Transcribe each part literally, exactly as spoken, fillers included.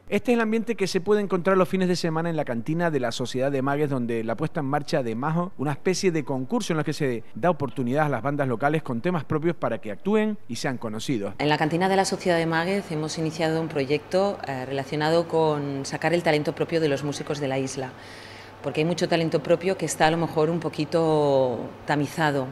Este es el ambiente que se puede encontrar los fines de semana en la cantina de la Sociedad de Magues, donde la puesta en marcha de Majo, una especie de concurso en el que se da oportunidad a las bandas locales con temas propios para que actúen y sean conocidos. En la cantina de la Sociedad de Magues hemos iniciado un proyecto eh, relacionado con sacar el talento propio de los músicos de la isla, porque hay mucho talento propio que está a lo mejor un poquito tamizado.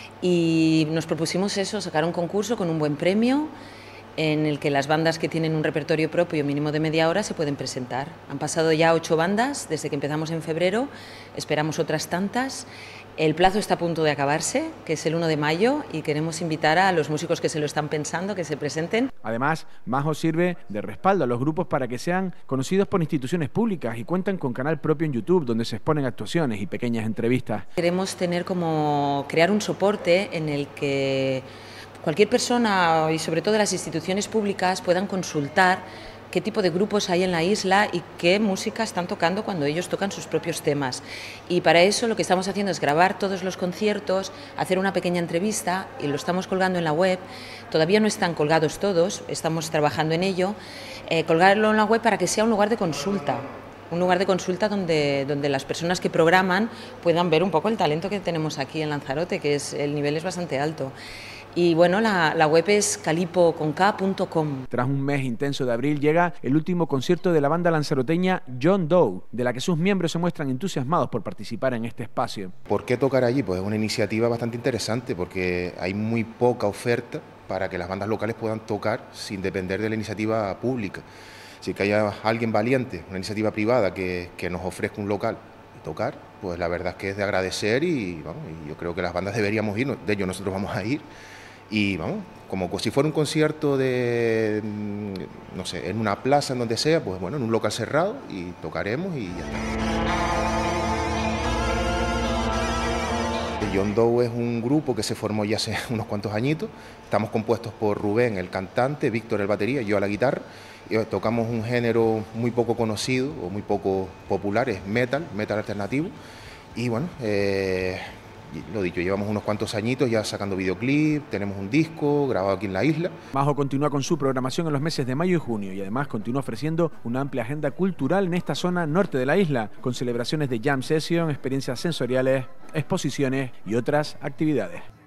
Y nos propusimos eso, sacar un concurso con un buen premio, en el que las bandas que tienen un repertorio propio mínimo de media hora se pueden presentar. Han pasado ya ocho bandas desde que empezamos en febrero, esperamos otras tantas. El plazo está a punto de acabarse, que es el uno de mayo, y queremos invitar a los músicos que se lo están pensando que se presenten. Además, Majo sirve de respaldo a los grupos para que sean conocidos por instituciones públicas y cuentan con canal propio en YouTube donde se exponen actuaciones y pequeñas entrevistas. Queremos tener como crear un soporte en el que cualquier persona y sobre todo las instituciones públicas puedan consultar qué tipo de grupos hay en la isla y qué música están tocando cuando ellos tocan sus propios temas. Y para eso lo que estamos haciendo es grabar todos los conciertos, hacer una pequeña entrevista y lo estamos colgando en la web. Todavía no están colgados todos, estamos trabajando en ello, eh, colgarlo en la web para que sea un lugar de consulta. Un lugar de consulta donde, donde las personas que programan puedan ver un poco el talento que tenemos aquí en Lanzarote, que es, el nivel es bastante alto. Y bueno, la, la web es calipo con k punto com. Tras un mes intenso de abril llega el último concierto de la banda lanzaroteña John Doe, de la que sus miembros se muestran entusiasmados por participar en este espacio. ¿Por qué tocar allí? Pues es una iniciativa bastante interesante porque hay muy poca oferta para que las bandas locales puedan tocar sin depender de la iniciativa pública. Si que haya alguien valiente, una iniciativa privada que, que nos ofrezca un local y tocar, pues la verdad es que es de agradecer y, vamos, y yo creo que las bandas deberíamos ir, de ello nosotros vamos a ir. Y vamos, como si fuera un concierto de, no sé, en una plaza, en donde sea, pues bueno, en un local cerrado y tocaremos y ya está. John Doe es un grupo que se formó ya hace unos cuantos añitos. Estamos compuestos por Rubén, el cantante, Víctor, el batería, yo a la guitarra. Y tocamos un género muy poco conocido o muy poco popular, es metal, metal alternativo. Y bueno, eh, lo dicho, llevamos unos cuantos añitos ya sacando videoclip, tenemos un disco grabado aquí en la isla. Majo continúa con su programación en los meses de mayo y junio y además continúa ofreciendo una amplia agenda cultural en esta zona norte de la isla, con celebraciones de jam session, experiencias sensoriales, exposiciones y otras actividades.